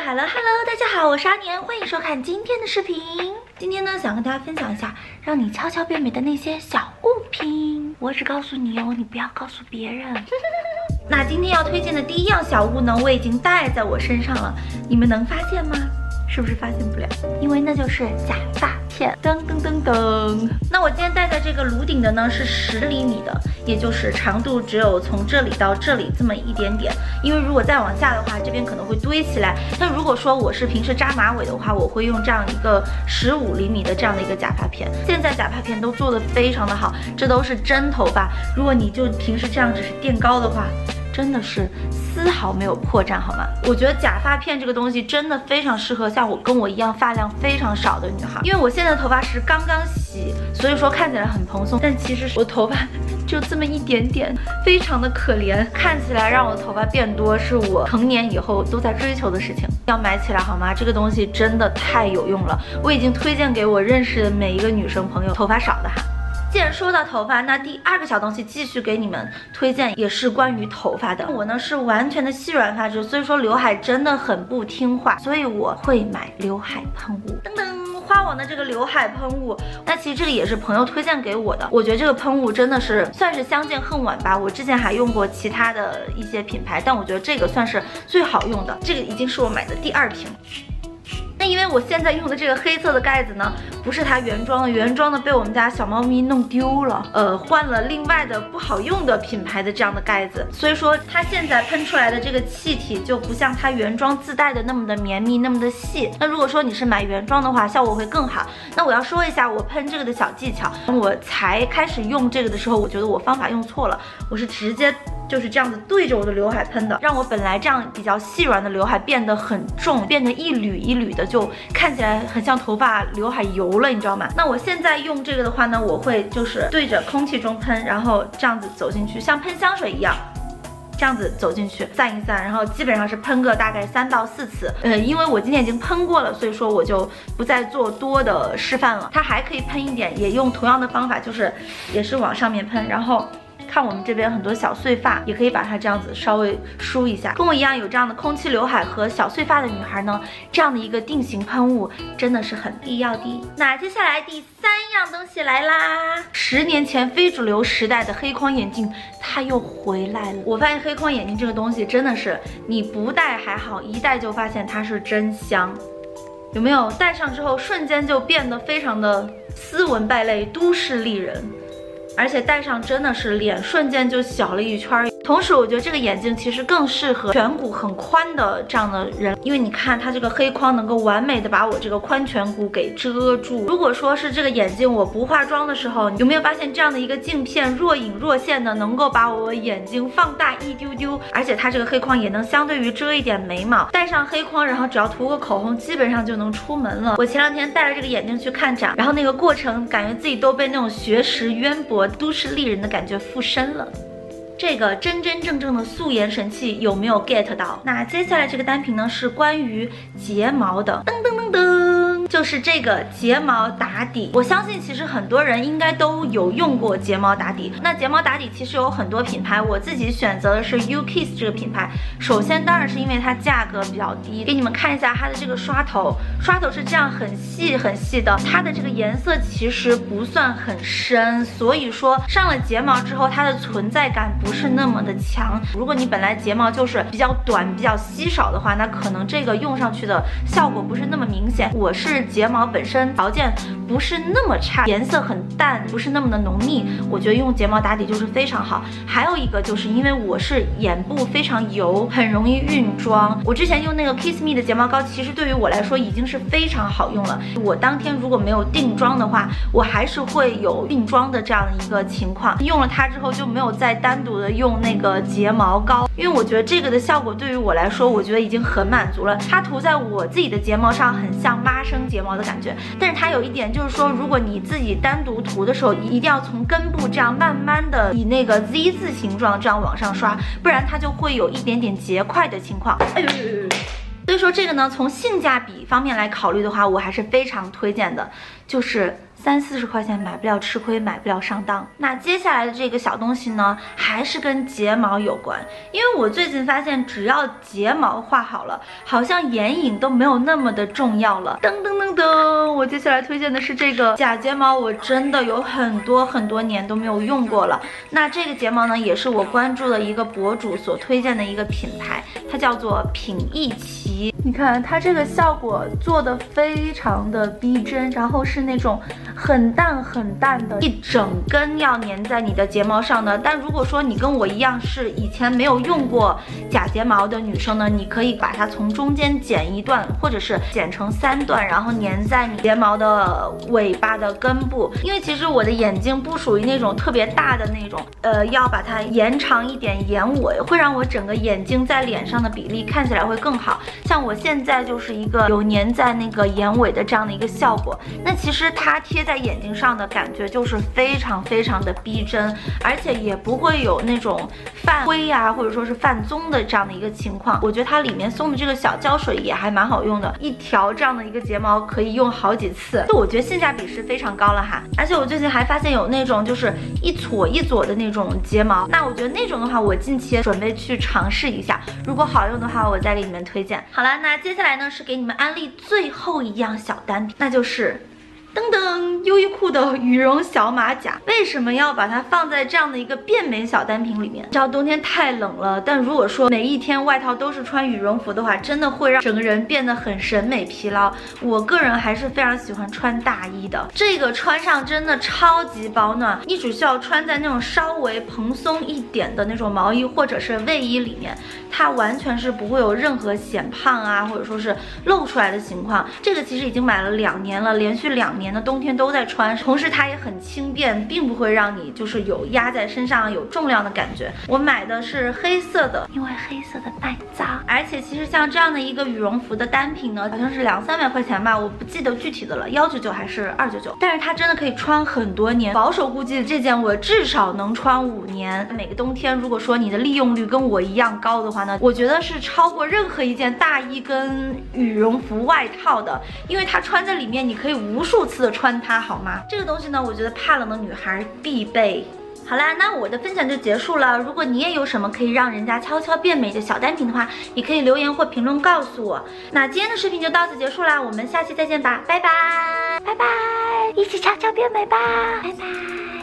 Hello， 大家好，我是阿年，欢迎收看今天的视频。今天呢，想跟大家分享一下让你悄悄变美的那些小物品。我只告诉你哦，你不要告诉别人。那今天要推荐的第一样小物呢，我已经戴在我身上了，你们能发现吗？是不是发现不了？因为那就是假发片。噔噔噔噔。那我今天戴在这个颅顶的呢是10厘米的，也就是长度只有从这里到这里这么一点点。因为如果再往下的话，这边可能会堆起来。但如果说我是平时扎马尾的话，我会用这样一个15厘米的这样的一个假发片。现在假发片都做得非常的好，这都是真头发。如果你就平时这样只是垫高的话，真的是丝毫没有破绽，好吗？我觉得假发片这个东西真的非常适合像我跟我一样发量非常少的女孩，因为我现在的头发是刚刚洗，所以说看起来很蓬松，但其实我头发就这么一点点，非常的可怜。看起来让我的头发变多是我成年以后都在追求的事情，要买起来好吗？这个东西真的太有用了，我已经推荐给我认识的每一个女生朋友，头发少的哈。既然说到头发，那第二个小东西继续给你们推荐，也是关于头发的。我呢是完全的细软发质，所以说刘海真的很不听话，所以我会买刘海喷雾。噔噔，花王的这个刘海喷雾，那其实这个也是朋友推荐给我的。我觉得这个喷雾真的是算是相见恨晚吧。我之前还用过其他的一些品牌，但我觉得这个算是最好用的。这个已经是我买的第2瓶。那因为我现在用的这个黑色的盖子呢，不是它原装的，原装的被我们家小猫咪弄丢了，换了另外的不好用的品牌的这样的盖子，所以说它现在喷出来的这个气体就不像它原装自带的那么的绵密，那么的细。那如果说你是买原装的话，效果会更好。那我要说一下我喷这个的小技巧，我才开始用这个的时候，我觉得我方法用错了，我是直接就是这样子对着我的刘海喷的，让我本来这样比较细软的刘海变得很重，变得一缕一缕的，就看起来很像头发刘海油了，你知道吗？那我现在用这个的话呢，我会就是对着空气中喷，然后这样子走进去，像喷香水一样。这样子走进去散一散，然后基本上是喷个大概3到4次。因为我今天已经喷过了，所以说我就不再做多的示范了。它还可以喷一点，也用同样的方法，就是也是往上面喷，然后看我们这边很多小碎发，也可以把它这样子稍微梳一下。跟我一样有这样的空气刘海和小碎发的女孩呢，这样的一个定型喷雾真的是很必要的。那接下来第3样东西来啦，10年前非主流时代的黑框眼镜，它又回来了。我发现黑框眼镜这个东西真的是你不戴还好，一戴就发现它是真香。有没有戴上之后瞬间就变得非常的斯文败类、都市丽人？而且戴上真的是脸瞬间就小了一圈。同时我觉得这个眼镜其实更适合颧骨很宽的这样的人，因为你看它这个黑框能够完美的把我这个宽颧骨给遮住。如果说是这个眼镜我不化妆的时候，有没有发现这样的一个镜片若隐若现的能够把我眼睛放大一丢丢，而且它这个黑框也能相对于遮一点眉毛。戴上黑框，然后只要涂个口红，基本上就能出门了。我前2天戴了这个眼镜去看展，然后那个过程感觉自己都被那种学识渊博、都市丽人的感觉附身了。这个真真正正的素颜神器有没有 get 到？那接下来这个单品呢是关于睫毛的，噔噔噔噔，就是这个睫毛打底。我相信其实很多人应该都有用过睫毛打底。那睫毛打底其实有很多品牌，我自己选择的是 UKISS 这个品牌。首先当然是因为它价格比较低，给你们看一下它的这个刷头，刷头是这样很细很细的，它的这个颜色其实不算很深，所以说上了睫毛之后，它的存在感不是那么的强。如果你本来睫毛就是比较短、比较稀少的话，那可能这个用上去的效果不是那么明显。我是睫毛本身条件不是那么差，颜色很淡，不是那么的浓密，我觉得用睫毛打底就是非常好。还有一个就是因为我是眼部非常油，很容易晕妆。我之前用那个 Kiss Me 的睫毛膏，其实对于我来说已经是非常好用了。我当天如果没有定妆的话，我还是会有晕妆的这样的一个情况。用了它之后就没有再单独的用那个睫毛膏，因为我觉得这个的效果对于我来说，我觉得已经很满足了。它涂在我自己的睫毛上，很像妈生睫毛的感觉。但是它有一点就是说，如果你自己单独涂的时候，一定要从根部这样慢慢的以那个 Z 字形状这样往上刷，不然它就会有一点点结块的情况。哎呦！所以说这个呢，从性价比方面来考虑的话，我还是非常推荐的，就是 30-40块钱买不了吃亏，买不了上当。那接下来的这个小东西呢，还是跟睫毛有关，因为我最近发现，只要睫毛画好了，好像眼影都没有那么的重要了。噔噔噔噔，我接下来推荐的是这个假睫毛，我真的有很多年都没有用过了。那这个睫毛呢，也是我关注的一个博主所推荐的一个品牌，它叫做品艺奇。你看它这个效果做的非常的逼真，然后是那种很淡的一整根要粘在你的睫毛上的。但如果说你跟我一样是以前没有用过假睫毛的女生呢，你可以把它从中间剪一段，或者是剪成3段，然后粘在你睫毛的尾巴的根部。因为其实我的眼睛不属于那种特别大的那种，要把它延长一点眼尾，会让我整个眼睛在脸上的比例看起来会更好。像我现在就是一个有粘在那个眼尾的这样的一个效果。那其实它贴在眼睛上的感觉就是非常的逼真，而且也不会有那种泛灰啊，或者说是泛棕的这样的一个情况。我觉得它里面送的这个小胶水也还蛮好用的，一条这样的一个睫毛可以用好几次，就我觉得性价比是非常高了哈。而且我最近还发现有那种就是一撮一撮的那种睫毛，那我觉得那种的话，我近期准备去尝试一下，如果好用的话，我再给你们推荐。好了，那接下来呢是给你们安利最后一样小单品，那就是噔噔，优衣库的羽绒小马甲。为什么要把它放在这样的一个变美小单品里面？知道冬天太冷了，但如果说每一天外套都是穿羽绒服的话，真的会让整个人变得很审美疲劳。我个人还是非常喜欢穿大衣的，这个穿上真的超级保暖。你只需要穿在那种稍微蓬松一点的那种毛衣或者是卫衣里面，它完全是不会有任何显胖啊，或者说是露出来的情况。这个其实已经买了2年了，连续2年的冬天都在穿，同时它也很轻便，并不会让你就是有压在身上有重量的感觉。我买的是黑色的，因为黑色的耐脏。而且其实像这样的一个羽绒服的单品呢，好像是200-300块钱吧，我不记得具体的了，199还是299，但是它真的可以穿很多年，保守估计这件我至少能穿5年。每个冬天如果说你的利用率跟我一样高的话呢，我觉得是超过任何一件大衣跟羽绒服外套的，因为它穿在里面你可以无数次的穿它，好吗？这个东西呢，我觉得怕冷的女孩必备。好啦，那我的分享就结束了。如果你也有什么可以让人家悄悄变美的小单品的话，你可以留言或评论告诉我。那今天的视频就到此结束啦，我们下期再见吧，拜拜，拜拜，一起悄悄变美吧，拜拜。